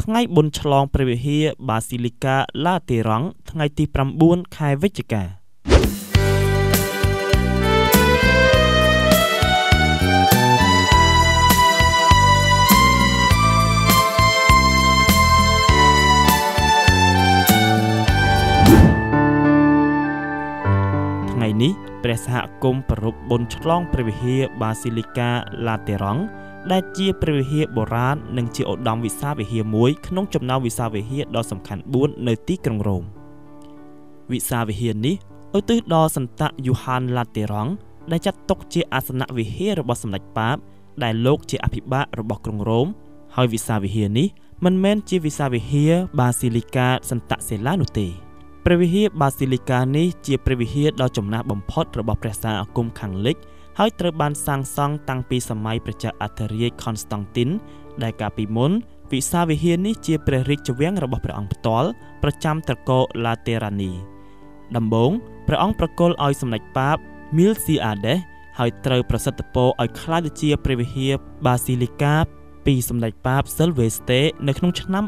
ថ្ងៃបុណ្យឆ្លងព្រះវិហារ Basilica Lateran ថ្ងៃទី 9 ខែវិច្ឆិកាថ្ងៃនេះព្រះសហគមន៍ប្រារព្ធបុណ្យឆ្លងព្រះវិហារ Basilica Lateran ដែលជាព្រះវិហារបុរាណនិងជាឧត្តមវិសាលវិហារមួយក្នុងចំណោមវិសាលវិហារដ៏សំខាន់4នៅទីក្រុងរ៉ូមវិសាលវិហារនេះឧទ្ទិសដល់សន្តៈយូហាន Lateran ដែលចាត់ទុកជាអាសនៈវិហាររបស់សម្ដេចប៉ាបដែលលោកជាអភិបាលរបស់ក្រុងរ៉ូមហើយវិសាលវិហារនេះមិនមែនជាវិសាលវិហារ Basilica Santa Sela នោះទេព្រះវិហារ Basilica នេះជាព្រះវិហារដ៏ចំណាស់បំផុតរបស់ព្រះសារអាគមខាងលិចហើយត្រូវបានសាងសង់តាំងពីសម័យព្រះចៅអធិរាជ Constantine ដែលកាលពីមុនវិសាលវិហារនេះជាព្រះរាជវាំងរបស់ព្រះអង្គផ្ទាល់ប្រចាំត្រកូល Laterani ដំបូងព្រះអង្គប្រគល់ឲ្យសម្ដេចប៉ាប Miltiades ហើយត្រូវប្រសិទ្ធពរឲ្យក្លាយទៅជាព្រះវិហារ Basilica ពីសម្ដេចប៉ាប Sylvestre នៅក្នុងឆ្នាំ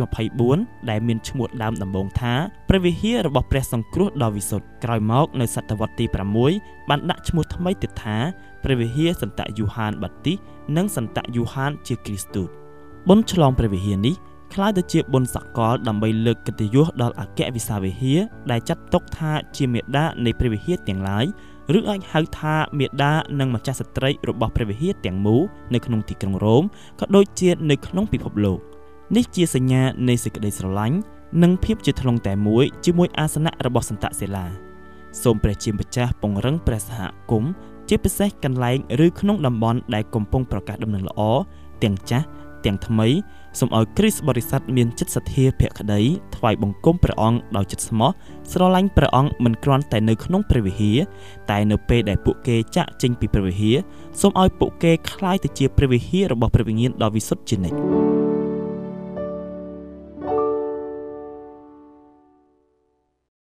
324ដែលមានឈ្មោះដើមដំបូងថាព្រះវិហាររបស់ព្រះសង្គ្រោះដ៏វិសុទ្ធក្រោយមកនៅសតវត្សទី6បានដាក់ឈ្មោះថ្មីទៀតថាព្រះវិហារសន្តៈយូហានបាទីសនិងសន្តៈយូហានជាគ្រីស្ទូតបុណ្យឆ្លងព្រះវិហារនេះក្លាយទៅជាបុណ្យសកលដើម្បីលើកកិត្តិយសដល់អគ្គវិសាលវិហារដែលចាត់ទុកថាជាមាតានៃព្រះវិហារទាំងឡាយឬអាចហៅថាមាតានិងម្ចាស់ស្ត្រីរបស់ព្រះវិហារទាំងមូលនៅក្នុងទីក្រុងរ៉ូមក៏ដូចជានៅក្នុងពិភពលោកនេះជាសញ្ញានៃសេចក្តីស្រឡាញ់និងភាពជាថ្លុងតែមួយជាមួយអាសនៈរបស់សន្តៈសេឡាសូមព្រះជាម្ចាស់ពង្រឹងព្រះសហគមន៍ជាពិសេសកន្លែងឬក្នុងតំបន់ដែលកំពុងប្រកាសដំណឹងល្អទាំងចាស់ទាំងថ្មីសូមឲ្យគ្រីស្ទបរិស័ទមានចិត្តសទ្ធាភក្តីថ្វាយបង្គំព្រះអង្គដោយចិត្តស្មោះស្រឡាញ់ព្រះអង្គមិនគ្រាន់តែនៅក្នុងព្រះវិហារតែនៅពេលដែលពួកគេចាក់ចេញពីព្រះវិហារសូមឲ្យពួកគេក្លាយទៅជាព្រះវិហាររបស់ព្រះវិញ្ញាណដ៏វិសុទ្ធជានិច្ច